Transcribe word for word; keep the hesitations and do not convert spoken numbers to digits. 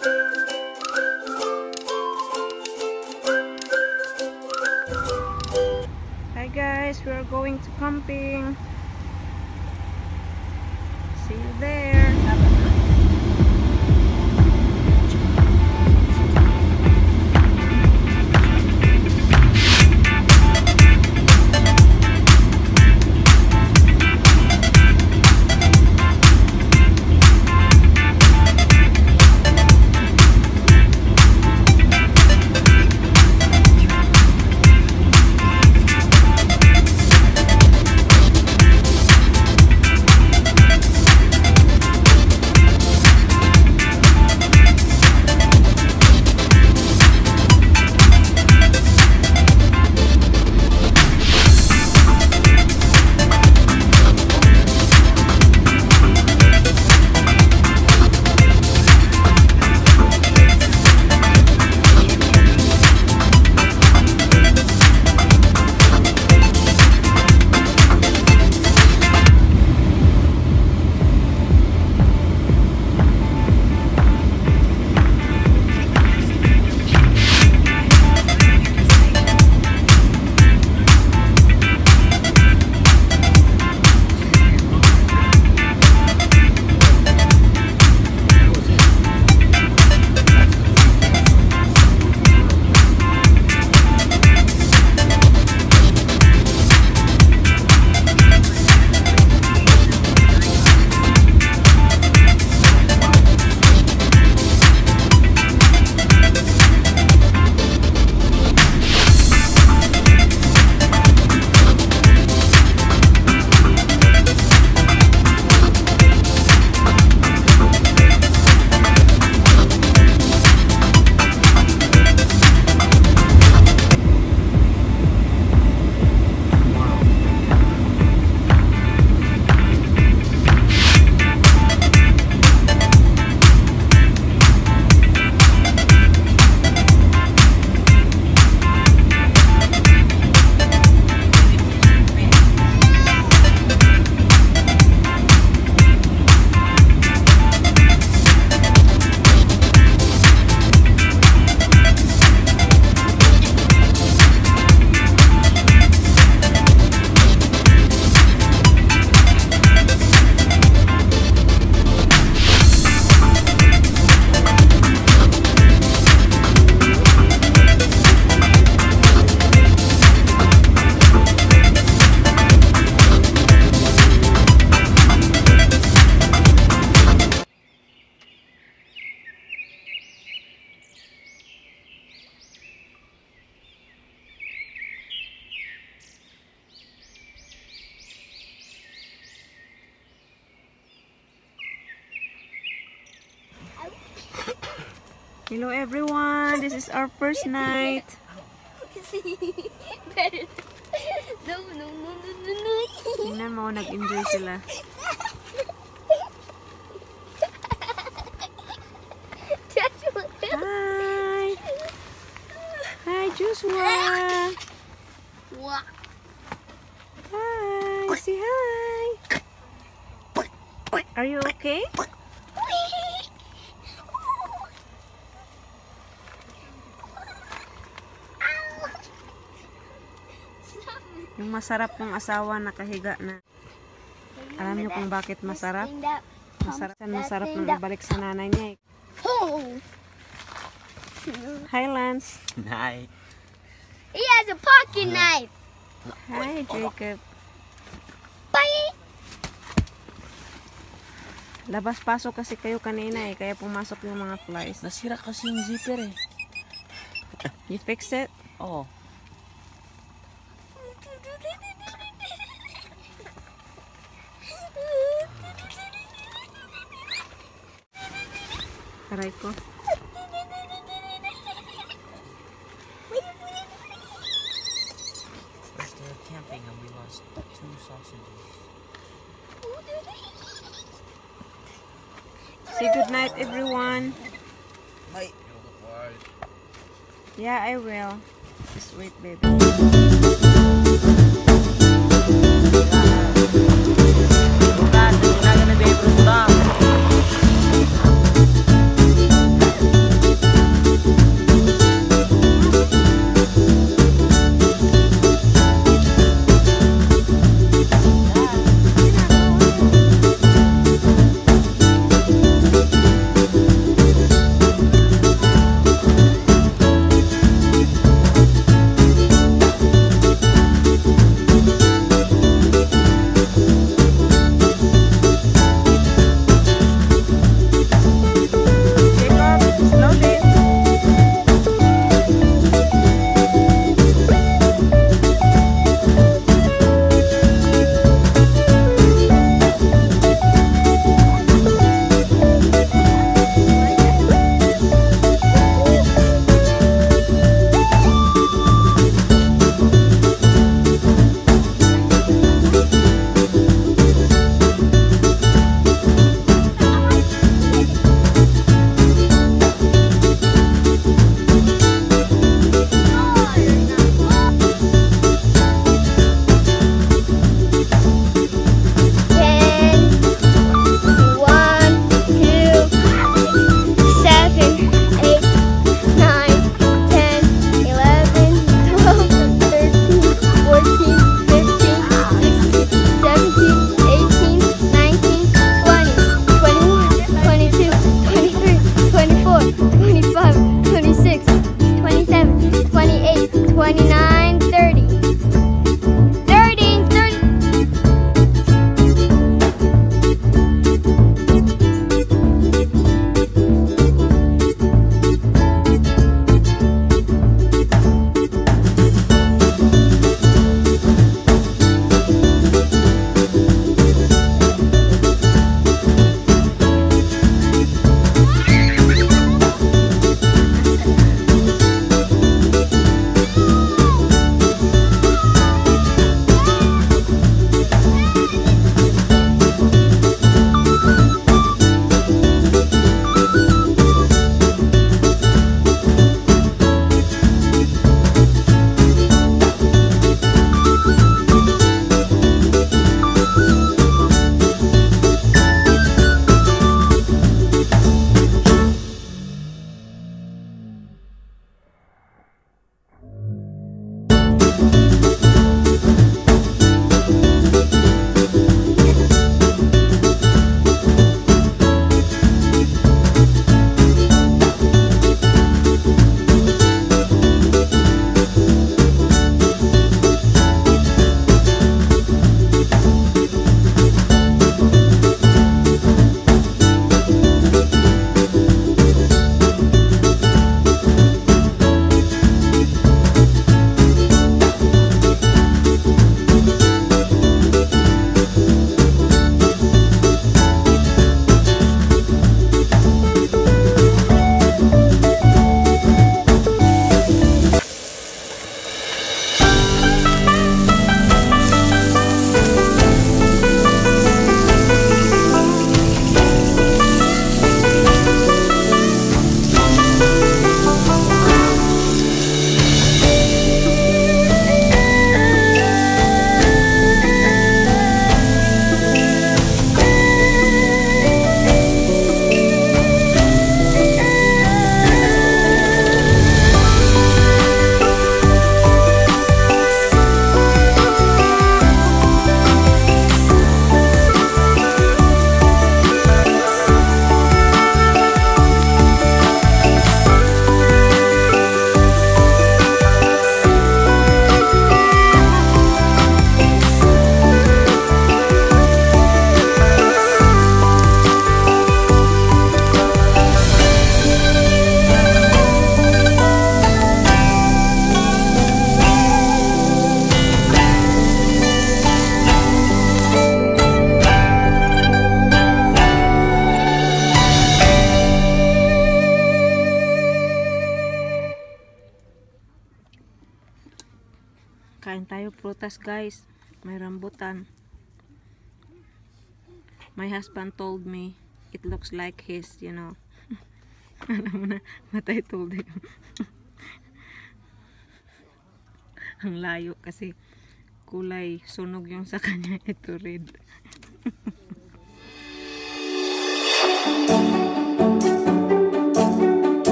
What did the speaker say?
Hi guys, we are going to camping. See you there. Hello everyone, this is our first night. No, no, no, no, no, no. Tingnan mo, nag-enjoy sila. Hi! Hi Joshua! Hi! Say hi! Are you okay? Yung masarap ng asawa nakahiga na. Alam niyo kung bakit masarap? Masarap, masarap nang ibalik sa nanay niya. Hi Lance. Hi. He has a pocket knife. Hi Jacob. Bye. Labas-pasok kasi kayo kanina eh, kaya pumasok yung mga flies. Nasira kasi yung zipper eh. You fix it? Oo. Aray ko. We were camping and we lost two sausages. Say good night everyone. Bye. Yeah, I will. Just wait, baby. You're not gonna be able to stop. Kain tayo prutas guys. May rambutan. My husband told me it looks like his, you know. Alam mo na, what I told him. Ang layo kasi kulay sunog yung sa kanya. Ito red.